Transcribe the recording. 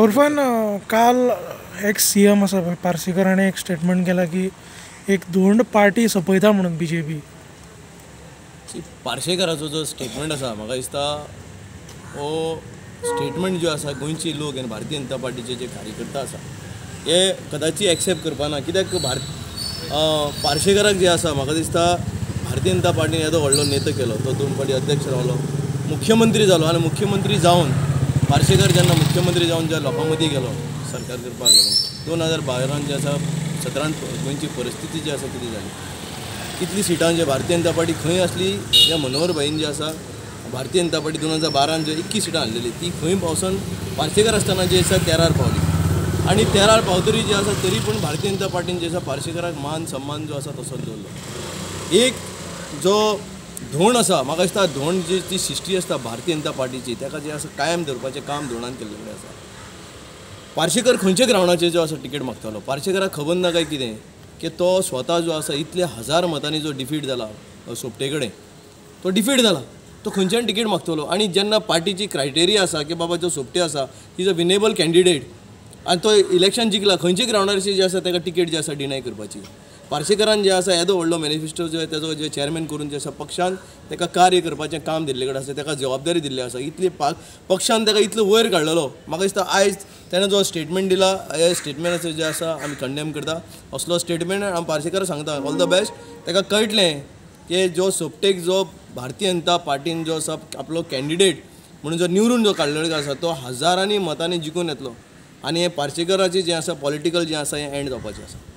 इरफान, काल ex CM आसा पळय पार्सेकर हाणें एक स्टेटमेंट केला की एक धोंड पार्टी सोंपयता म्हणून बीजेपी. पार्सेकराचो जो स्टेटमेंट आसा म्हाका दिसता हो स्टेटमेंट जो आसा गोंयचे लोक आनी भारतीय जनता पार्टीचे जे कार्यकर्ता आसा हे कदाचित एक्सेप्ट करपाना. कित्याक पार्सेकराक जे आसा म्हाका दिसता भारतीय जनता पार्टीन येदो व्हडलो नेतो केलो, तो 2 फावटी अध्यक्ष रावलो, मुख्यमंत्री जालो आनी मुख्यमंत्री जावन पार्सेकर जेन्ना मुख्यमंत्री जावन ज्या लोकां मदीं गेलो सरकार करपाक लागून 2012 जे आसा 17 गोंयची परिस्थिती जी आसा कितें जाली, कितली सिटां जे भारतीय जनता पार्टी खंय आसली, त्या मनोहर भाईन जे आसा भारतीय जनता पार्टी 2012 जे 21 सिटां हाडलेली ती खंय पावसन पार्सेकर आसतना जी आसा 13 पावली आनी 13 पावतरी जी आसा तरी पूण भारतीय जनता पार्टीन जे आसा पार्सेकराक मान सन्मान जो आसा तसोच दवरलो. एक जो धोंड आसा म्हाका दिसता धोंड जी ती सिस्टी आसता भारतीय जनता पार्टीची ताका जे आसा कायम दवरपाचें काम धोंडान केल्लें आसा. पार्सेकर खंयच्या ग्रावंडाचेर जो आसा टिकेट मागतालो, पार्सेकराक खबर ना काय कितें की तो स्वता जो आसा इतले 1000 मतांनी जो डिफीट जाला सोपटे कडेन, तो डिफीट जाला, तो खंयच्यान टिकेट मागतलो. आनी जेन्ना पार्टीची क्रायटेरिया आसा की बाबा जो सोपटे आसा he is a winnable candidate आनी तो इलेक्शन जिखला, खंयच्या ग्रावंडाचेर जे आसा ताका टिकेट जी आसा डिनाय करपाची. पार्सेकरान जे आसा येदो व्हडलो मॅनिफेस्टो जो तेजो जे चेअरमॅन करून जे आसा पक्षान ताका कार्य करपाचें काम दिल्ले कडेन आसा, ताका जबाबदारी दिल्ली आसा, इतली पक्षान ताका इतलो वयर काडलेलो. म्हाका दिसता आयज ताणें जो स्टेटमेंट दिला हे स्टेटमेंट जे आसा आमी कंडेम करता असलो स्टेटमेंट. हांव पार्सेकर सांगता ऑल द बेस्ट. ताका कळटलें की जो सोपटेक जो भारतीय जनता पार्टीन जो आसा आपलो कॅन्डिडेट म्हणून जो निवडून जो काडलेलो आसा तो हजारांनी मतांनी जिखून येतलो आनी हे पार्सेकराचें जें आसा पॉलिटिकल जें आसा हें एंड जावपाचें आसा.